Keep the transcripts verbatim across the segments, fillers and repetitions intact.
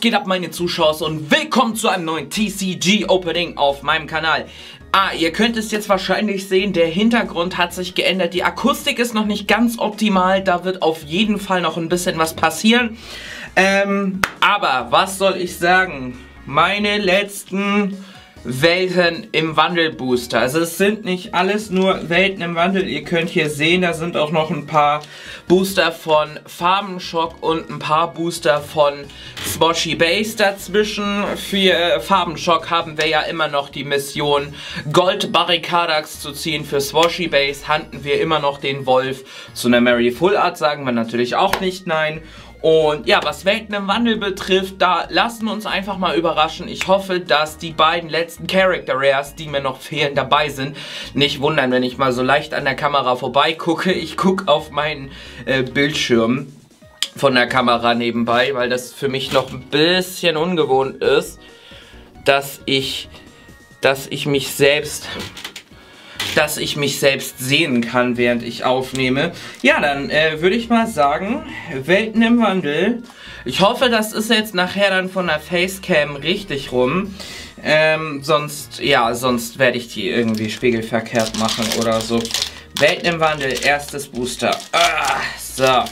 geht ab, meine Zuschauer, und willkommen zu einem neuen T C G Opening auf meinem Kanal. Ah, ihr könnt es jetzt wahrscheinlich sehen, der Hintergrund hat sich geändert. Die Akustik ist noch nicht ganz optimal, da wird auf jeden Fall noch ein bisschen was passieren. Ähm, aber was soll ich sagen? Meine letzten Welten im Wandelbooster. Also es sind nicht alles nur Welten im Wandel. Ihr könnt hier sehen, da sind auch noch ein paar Booster von Farbenschock und ein paar Booster von Swoshy Base dazwischen. Für äh, Farbenschock haben wir ja immer noch die Mission Gold Barricadax zu ziehen. Für Swoshy Base handeln wir immer noch den Wolf. Zu einer Mary Full Art sagen wir natürlich auch nicht nein. Und ja, was Welten im Wandel betrifft, da lassen wir uns einfach mal überraschen. Ich hoffe, dass die beiden letzten Character Rares, die mir noch fehlen, dabei sind. Nicht wundern, wenn ich mal so leicht an der Kamera vorbei gucke. Ich gucke auf meinen äh, Bildschirm von der Kamera nebenbei, weil das für mich noch ein bisschen ungewohnt ist, dass ich, dass ich mich selbst... dass ich mich selbst sehen kann, während ich aufnehme. Ja, dann äh, würde ich mal sagen, Welten im Wandel. Ich hoffe, das ist jetzt nachher dann von der Facecam richtig rum. Ähm, sonst, ja, sonst werde ich die irgendwie spiegelverkehrt machen oder so. Welten im Wandel, erstes Booster. Ah, so.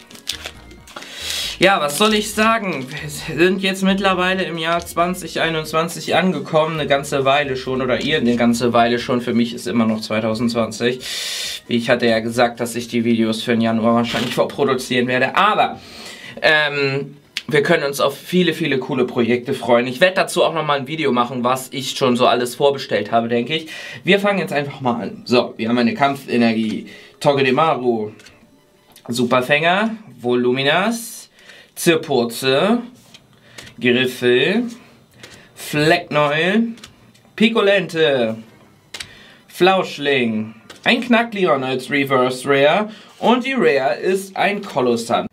Ja, was soll ich sagen? Wir sind jetzt mittlerweile im Jahr zwanzig einundzwanzig angekommen, eine ganze Weile schon, oder ihr eine ganze Weile schon. Für mich ist immer noch zwanzig zwanzig. Wie ich hatte ja gesagt, dass ich die Videos für den Januar wahrscheinlich vorproduzieren werde. Aber ähm, wir können uns auf viele, viele coole Projekte freuen. Ich werde dazu auch nochmal ein Video machen, was ich schon so alles vorbestellt habe, denke ich. Wir fangen jetzt einfach mal an. So, wir haben eine Kampfenergie, Togedemaru, Superfänger, Voluminas, Zirpurze, Griffel, Flecknäuel, Pikolente, Flauschling, ein Knackleon als Reverse Rare und die Rare ist ein Kolossant.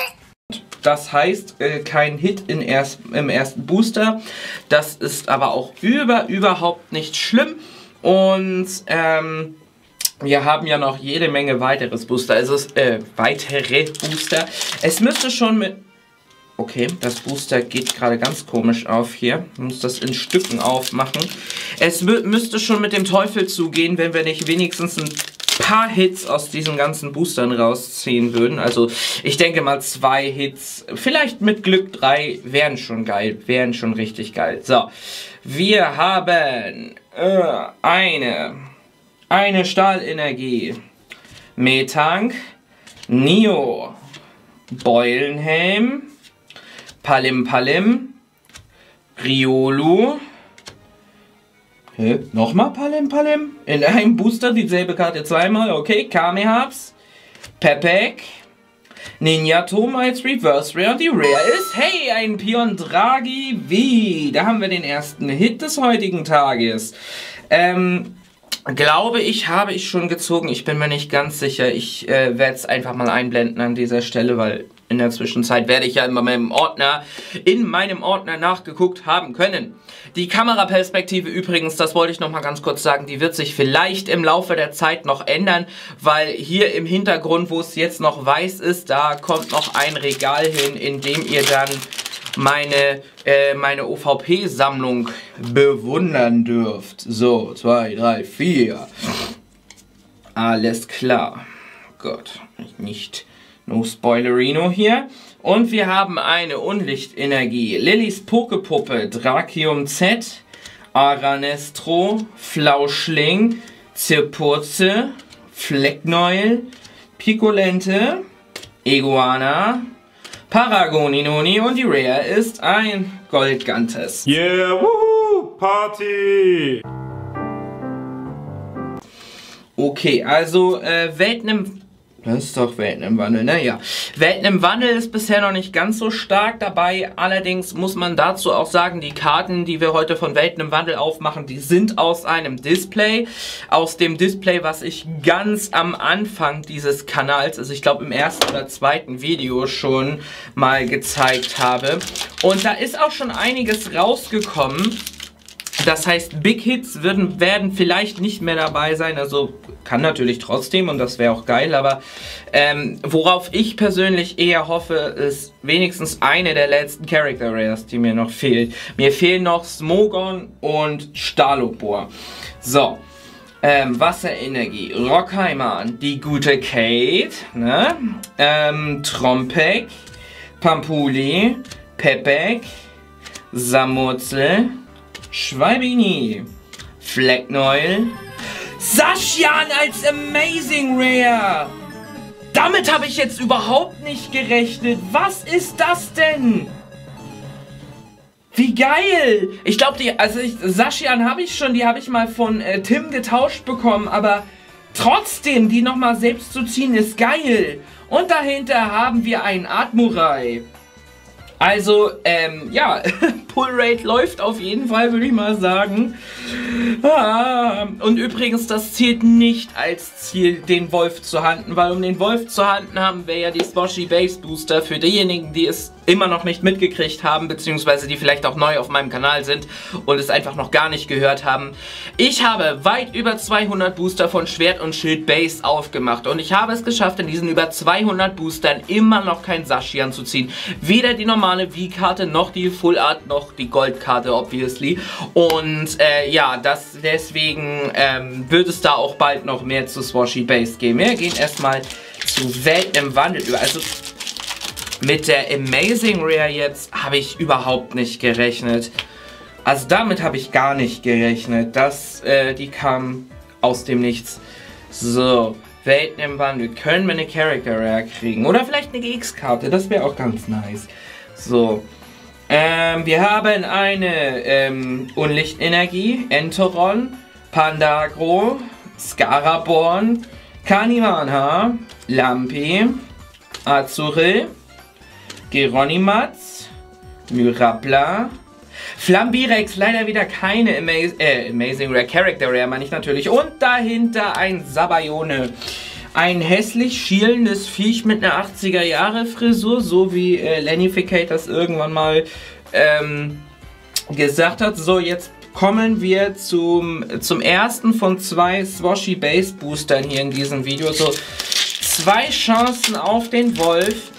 Das heißt, äh, kein Hit in erst, im ersten Booster. Das ist aber auch über, überhaupt nicht schlimm. Und ähm, wir haben ja noch jede Menge weiteres Booster. Also äh, weitere Booster. Es müsste schon mit... Okay, das Booster geht gerade ganz komisch auf hier. Ich muss das in Stücken aufmachen. Es müsste schon mit dem Teufel zugehen, wenn wir nicht wenigstens ein paar Hits aus diesen ganzen Boostern rausziehen würden. Also ich denke mal zwei Hits, vielleicht mit Glück drei, wären schon geil, wären schon richtig geil. So, wir haben äh, eine, eine Stahlenergie, Metank, Nio, Beulenhelm, Palim Palim, Riolu. Hä? Nochmal Palim Palim? In einem Booster dieselbe Karte zweimal. Okay, Kamehaps, Pepek, Ninjatom als Reverse Rare. Und die Rare ist, hey, ein Piondragi V. Da haben wir den ersten Hit des heutigen Tages. Ähm... Glaube ich, habe ich schon gezogen. Ich bin mir nicht ganz sicher. Ich äh, werde es einfach mal einblenden an dieser Stelle, weil in der Zwischenzeit werde ich ja in meinem Ordner, in meinem Ordner nachgeguckt haben können. Die Kameraperspektive übrigens, das wollte ich noch mal ganz kurz sagen, die wird sich vielleicht im Laufe der Zeit noch ändern, weil hier im Hintergrund, wo es jetzt noch weiß ist, da kommt noch ein Regal hin, in dem ihr dann meine, äh, meine O V P-Sammlung bewundern dürft. So, zwei, drei, vier. Alles klar. Gott, nicht no Spoilerino hier. Und wir haben eine Unlichtenergie. Lillys Pokepuppe, Drakium Z, Aranestro, Flauschling, Zirpurze, Flecknäuel, Pikolente, Iguana, Paragoninoni und die Rare ist ein Goldgantes. Yeah, woohoo, Party! Okay, also äh, Welten im... Das ist doch Welten im Wandel, ne? Ja. Welten im Wandel ist bisher noch nicht ganz so stark dabei. Allerdings muss man dazu auch sagen, die Karten, die wir heute von Welten im Wandel aufmachen, die sind aus einem Display. Aus dem Display, was ich ganz am Anfang dieses Kanals, also ich glaube im ersten oder zweiten Video schon mal gezeigt habe. Und da ist auch schon einiges rausgekommen. Das heißt, Big Hits würden, werden vielleicht nicht mehr dabei sein, also kann natürlich trotzdem und das wäre auch geil, aber ähm, worauf ich persönlich eher hoffe, ist wenigstens eine der letzten Character Rares, die mir noch fehlt. Mir fehlen noch Smogon und Stalopor. So, ähm, Wasserenergie, Rockheimer, die gute Kate, ne? ähm, Trompek, Pampuli, Pepek, Samurzel, Schwalbini, Flecknoil, Zacian als Amazing Rare. Damit habe ich jetzt überhaupt nicht gerechnet. Was ist das denn? Wie geil! Ich glaube, die, also ich, Zacian habe ich schon, die habe ich mal von äh, Tim getauscht bekommen, aber trotzdem, die nochmal selbst zu ziehen, ist geil. Und dahinter haben wir einen Admurai. Also, ähm, ja, Pull-Rate läuft auf jeden Fall, würde ich mal sagen. Ah, und übrigens, das zählt nicht als Ziel, den Wolf zu handen, weil um den Wolf zu handen haben wir ja die Swoshy Base Booster für diejenigen, die es immer noch nicht mitgekriegt haben, beziehungsweise die vielleicht auch neu auf meinem Kanal sind und es einfach noch gar nicht gehört haben. Ich habe weit über zweihundert Booster von Schwert und Schild Base aufgemacht und ich habe es geschafft, in diesen über zweihundert Boostern immer noch kein Zacian zu ziehen. Weder die normale V-Karte, noch die Full Art, noch die Goldkarte, obviously. Und äh, ja, das deswegen ähm, wird es da auch bald noch mehr zu Swoshy Base gehen. Wir gehen erstmal zu Welten im Wandel über. Also mit der Amazing Rare jetzt habe ich überhaupt nicht gerechnet. Also damit habe ich gar nicht gerechnet. Das, äh, die kam aus dem Nichts. So, Welten im Wandel. Können wir eine Character Rare kriegen? Oder vielleicht eine G X-Karte. Das wäre auch ganz nice. So. Ähm, wir haben eine ähm, Unlichtenergie, Entoron, Pandagro, Scaraborn, Kanimanha, Lampi, Azuril, Geronimatz, Myrapla, Flambirex, leider wieder keine Amaz äh, Amazing Rare Character Rare, meine ich natürlich. Und dahinter ein Sabayone. Ein hässlich schielendes Viech mit einer achtziger Jahre Frisur, so wie äh, Lenificate das irgendwann mal ähm, gesagt hat. So, jetzt kommen wir zum, zum ersten von zwei Swoshy Base Boostern hier in diesem Video. So, zwei Chancen auf den Wolf.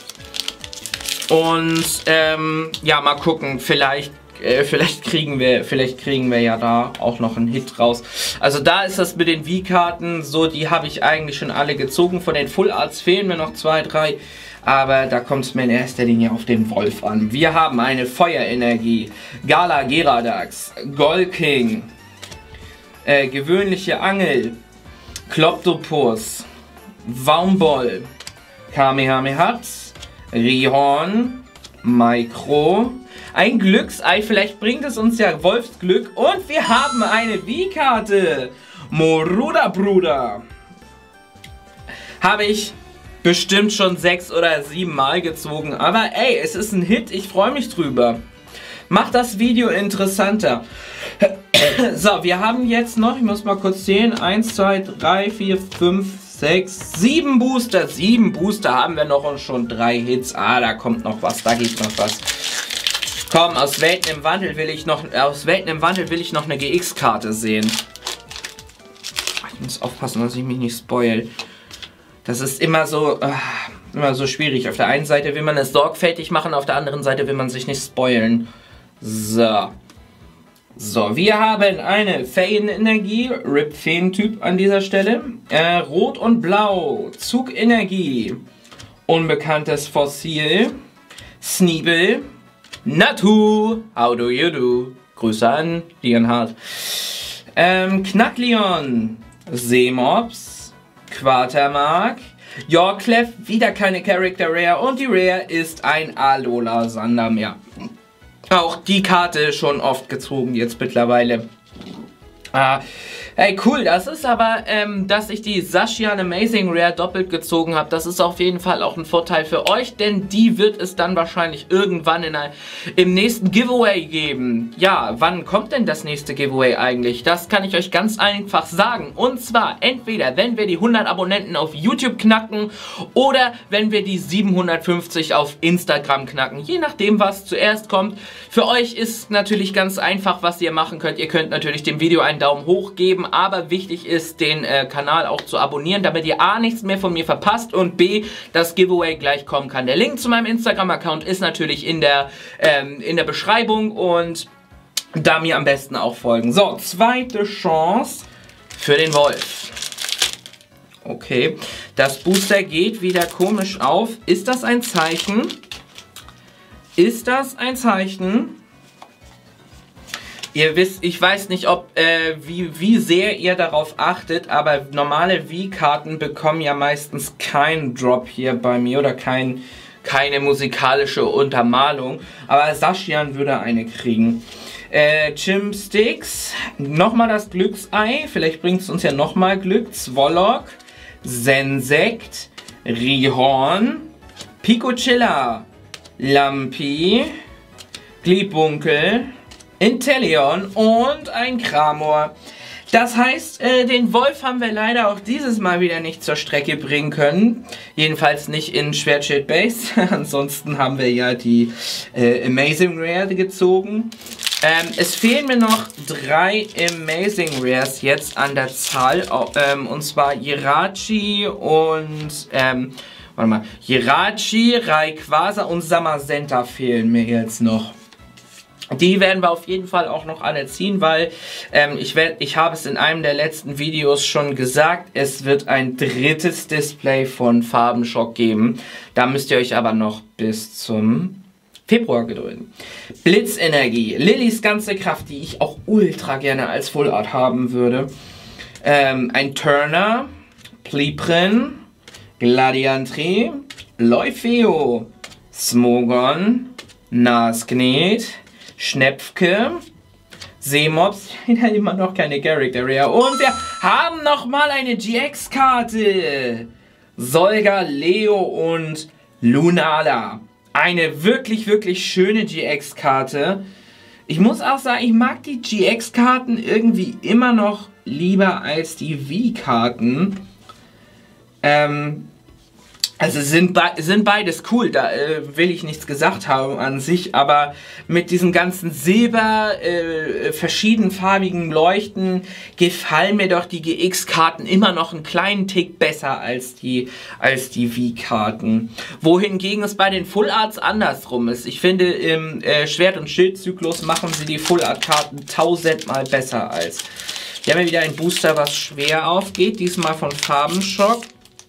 Und ähm, ja, mal gucken, vielleicht Äh, vielleicht kriegen wir, vielleicht kriegen wir ja da auch noch einen Hit raus. Also da ist das mit den V-Karten so, die habe ich eigentlich schon alle gezogen. Von den Full Arts fehlen mir noch zwei, drei. Aber da kommt es mir in erster Linie auf den Wolf an. Wir haben eine Feuerenergie, Gala Geradax, Golking, äh, gewöhnliche Angel, Kloptopus, Waumboll, Kamehamehatz, Rihorn, Micro, ein Glücksei, vielleicht bringt es uns ja Wolfsglück. Und wir haben eine V-Karte. Moruda Bruder. Habe ich bestimmt schon sechs oder sieben Mal gezogen. Aber ey, es ist ein Hit. Ich freue mich drüber. Macht das Video interessanter. So, wir haben jetzt noch, ich muss mal kurz zählen, eins, zwei, drei, vier, fünf, sechs, sieben Booster. sieben Booster haben wir noch und schon drei Hits. Ah, da kommt noch was, da geht noch was. Komm, aus Welten im Wandel will ich noch, aus Welten im Wandel will ich noch eine G X-Karte sehen. Ich muss aufpassen, dass ich mich nicht spoil. Das ist immer so, äh, immer so schwierig. Auf der einen Seite will man es sorgfältig machen, auf der anderen Seite will man sich nicht spoilen. So. So, wir haben eine Feenenergie, Rip Feen-Typ an dieser Stelle. Äh, Rot und Blau, Zugenergie, unbekanntes Fossil, Sneebel, Natu, how do you do? Grüße an Leonhard. Ähm, Knackleon, Seemops, Quatermark, Yorklef, wieder keine Character Rare und die Rare ist ein Alola Sandameer. Auch die Karte schon oft gezogen jetzt mittlerweile. Ah, hey, cool, das ist aber, ähm, dass ich die Zacian Amazing Rare doppelt gezogen habe, das ist auf jeden Fall auch ein Vorteil für euch, denn die wird es dann wahrscheinlich irgendwann in ein, im nächsten Giveaway geben. Ja, wann kommt denn das nächste Giveaway eigentlich? Das kann ich euch ganz einfach sagen. Und zwar entweder, wenn wir die hundert Abonnenten auf YouTube knacken oder wenn wir die siebenhundertfünfzig auf Instagram knacken. Je nachdem, was zuerst kommt. Für euch ist natürlich ganz einfach, was ihr machen könnt. Ihr könnt natürlich dem Video einen Daumen hoch geben, aber wichtig ist, den äh, Kanal auch zu abonnieren, damit ihr A, nichts mehr von mir verpasst und B, das Giveaway gleich kommen kann. Der Link zu meinem Instagram-Account ist natürlich in der, ähm, in der Beschreibung und da mir am besten auch folgen. So, zweite Chance für den Wolf. Okay, das Booster geht wieder komisch auf. Ist das ein Zeichen? Ist das ein Zeichen? Ihr wisst, ich weiß nicht, ob äh, wie, wie sehr ihr darauf achtet, aber normale V-Karten bekommen ja meistens keinen Drop hier bei mir oder kein, keine musikalische Untermalung. Aber Zacian würde eine kriegen. Äh, Chimsticks, nochmal das Glücksei, vielleicht bringt es uns ja nochmal Glück. Zwolok, Sensekt, Rihorn, Picochilla, Lampi, Gliebunkel, Inteleon und ein Kramor. Das heißt, äh, den Wolf haben wir leider auch dieses Mal wieder nicht zur Strecke bringen können. Jedenfalls nicht in Schwertschild Base. Ansonsten haben wir ja die äh, Amazing Rare gezogen. Ähm, es fehlen mir noch drei Amazing Rares jetzt an der Zahl. Ähm, und zwar Jirachi und... Ähm, warte mal. Jirachi, Rayquaza und Samazenta fehlen mir jetzt noch. Die werden wir auf jeden Fall auch noch alle ziehen, weil ähm, ich, werd, ich habe es in einem der letzten Videos schon gesagt, es wird ein drittes Display von Farbenschock geben. Da müsst ihr euch aber noch bis zum Februar gedulden. Blitzenergie, Lillys ganze Kraft, die ich auch ultra gerne als Full Art haben würde. Ähm, ein Turner, Pliprin, Gladiantri, Leufeo, Smogon, Nasknet, Schnepfke, Seemops, immer noch keine Character Rare. Und wir haben nochmal eine G X-Karte. Solga, Leo und Lunala. Eine wirklich, wirklich schöne G X-Karte. Ich muss auch sagen, ich mag die G X-Karten irgendwie immer noch lieber als die V-Karten. Ähm... Also sind, be sind beides cool, da äh, will ich nichts gesagt haben an sich, aber mit diesem ganzen Silber, äh, verschiedenfarbigen Leuchten gefallen mir doch die G X-Karten immer noch einen kleinen Tick besser als die, als die V-Karten. Wohingegen es bei den Full Arts andersrum ist. Ich finde, im äh, Schwert- und Schildzyklus machen sie die Full Art-Karten tausendmal besser als. Wir haben ja wieder einen Booster, was schwer aufgeht, diesmal von Farbenschock.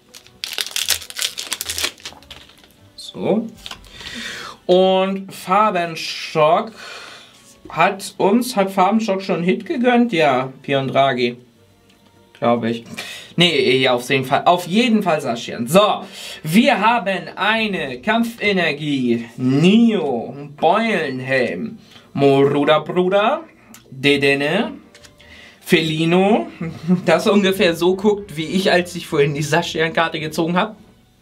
So. Und Farbenschock hat uns, hat Farbenschock schon einen Hit gegönnt? Ja, Piondragi. Glaube ich. Nee, ja, auf jeden Fall. Auf jeden Fall Zacian. So, wir haben eine Kampfenergie. Nio, Beulenhelm, Moruda Bruder, Dedenne, Felino, das ungefähr so guckt, wie ich, als ich vorhin die Zacian-Karte gezogen habe.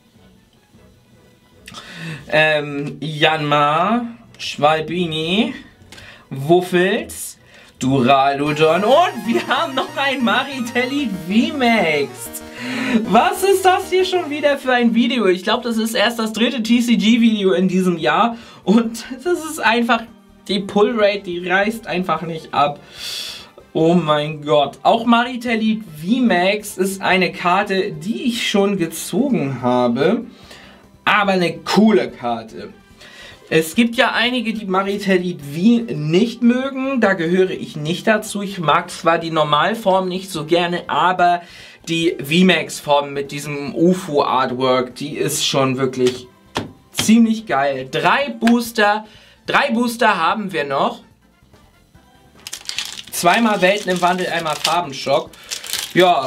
Ähm, Janma, Schwalbini, Wuffels, Duraludon und wir haben noch ein Maritelli V-Max. Was ist das hier schon wieder für ein Video? Ich glaube, das ist erst das dritte T C G-Video in diesem Jahr und das ist einfach, die Pull-Rate, die reißt einfach nicht ab. Oh mein Gott. Auch Maritelli V-Max ist eine Karte, die ich schon gezogen habe. Aber eine coole Karte. Es gibt ja einige, die Maritelli V nicht mögen. Da gehöre ich nicht dazu. Ich mag zwar die Normalform nicht so gerne, aber die V-Max-Form mit diesem U F O-Artwork, die ist schon wirklich ziemlich geil. Drei Booster. Drei Booster haben wir noch. Zweimal Welten im Wandel, einmal Farbenschock. Ja,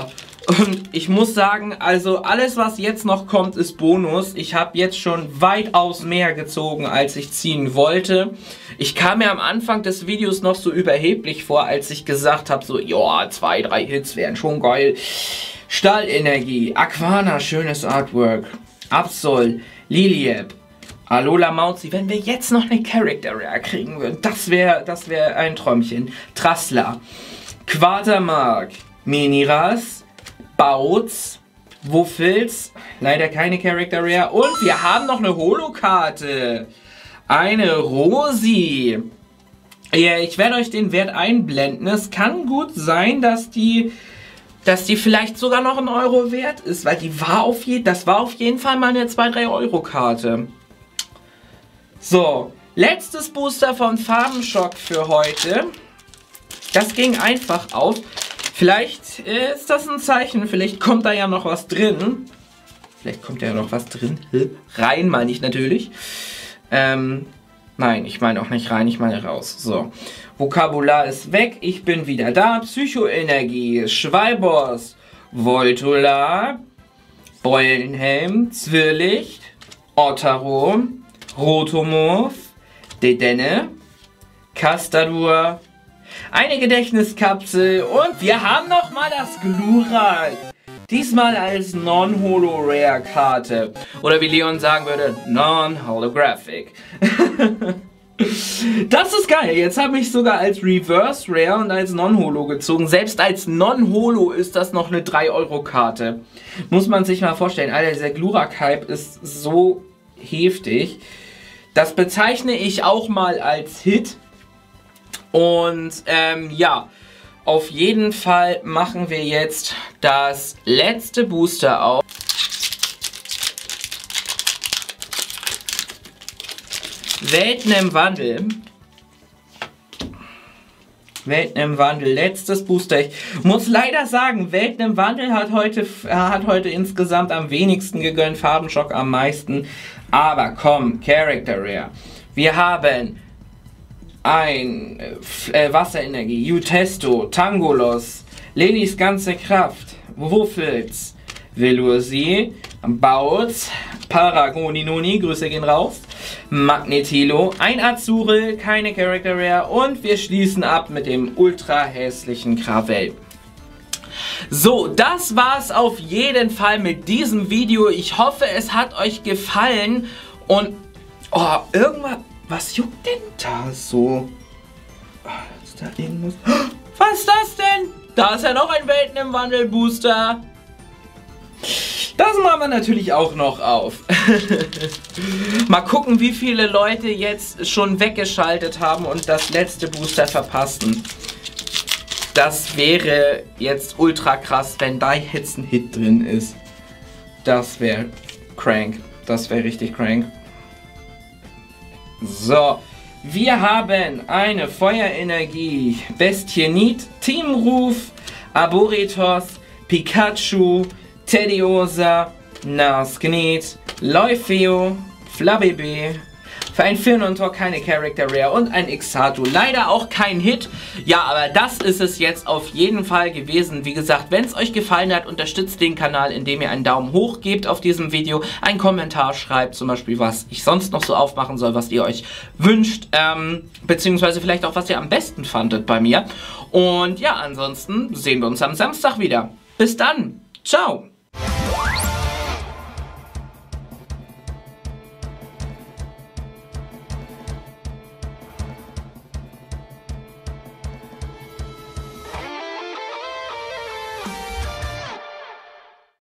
Und ich muss sagen, also alles, was jetzt noch kommt, ist Bonus. Ich habe jetzt schon weitaus mehr gezogen, als ich ziehen wollte. Ich kam mir am Anfang des Videos noch so überheblich vor, als ich gesagt habe, so, ja, zwei, drei Hits wären schon geil. Stahlenergie, Aquana, schönes Artwork, Absol, Liliep, Alola Mauzi. Wenn wir jetzt noch eine Character Rare kriegen würden, das wäre das wär ein Träumchen. Trassler, Quatermark, Miniras, Bautz, Wuffels, leider keine Character Rare. Und wir haben noch eine Holokarte. Eine Rosi. Ja, ich werde euch den Wert einblenden. Es kann gut sein, dass die, dass die vielleicht sogar noch ein Euro wert ist, weil die war auf je, das war auf jeden Fall mal eine zwei, drei Euro Karte. So, letztes Booster von Farbenschock für heute. Das ging einfach auf. Vielleicht ist das ein Zeichen, vielleicht kommt da ja noch was drin. Vielleicht kommt da ja noch was drin. Rein meine ich natürlich. Ähm, nein, ich meine auch nicht rein, ich meine raus. So, Vokabular ist weg, ich bin wieder da. Psychoenergie, Schwalbos, Voltola, Beulenhelm, Zwirlicht, Ottero, Rotomorph, Dedenne, Castadur, eine Gedächtniskapsel und wir haben nochmal das Glurak. Diesmal als Non-Holo-Rare-Karte. Oder wie Leon sagen würde, Non-Holographic. Das ist geil. Jetzt habe ich sogar als Reverse Rare und als Non-Holo gezogen. Selbst als Non-Holo ist das noch eine drei Euro Karte. Muss man sich mal vorstellen. Alter, dieser Glurak-Hype ist so heftig. Das bezeichne ich auch mal als Hit. Und ähm, ja, auf jeden Fall machen wir jetzt das letzte Booster auf. Welten im Wandel. Welten im Wandel, letztes Booster. Ich muss leider sagen, Welten im Wandel hat heute, hat heute insgesamt am wenigsten gegönnt, Farbenschock am meisten. Aber komm, Character Rare. Wir haben ein äh, Wasserenergie, Utesto, Tangolos, Lenis ganze Kraft, Wuffels, Velursi, Bautz, Paragoninoni, Grüße gehen raus, Magnetilo, ein Azurel, keine Character Rare und wir schließen ab mit dem ultra hässlichen Krawell. So, das war's auf jeden Fall mit diesem Video. Ich hoffe, es hat euch gefallen und oh, irgendwas. Was juckt denn da so? Oh, ist da irgendwas? Was ist das denn? Da ist ja noch ein Welten im Wandel Booster. Das machen wir natürlich auch noch auf. Mal gucken, wie viele Leute jetzt schon weggeschaltet haben und das letzte Booster verpassen. Das wäre jetzt ultra krass, wenn da jetzt ein Hit drin ist. Das wäre crank. Das wäre richtig crank. So, wir haben eine Feuerenergie, Bestienit, Teamruf, Arboritos, Pikachu, Tediosa, Nasknet, Leufeo, Flabébé, für ein Firnontor keine Character Rare und ein Xatu. Leider auch kein Hit. Ja, aber das ist es jetzt auf jeden Fall gewesen. Wie gesagt, wenn es euch gefallen hat, unterstützt den Kanal, indem ihr einen Daumen hoch gebt auf diesem Video, einen Kommentar schreibt, zum Beispiel, was ich sonst noch so aufmachen soll, was ihr euch wünscht, ähm, beziehungsweise vielleicht auch, was ihr am besten fandet bei mir. Und ja, ansonsten sehen wir uns am Samstag wieder. Bis dann. Ciao.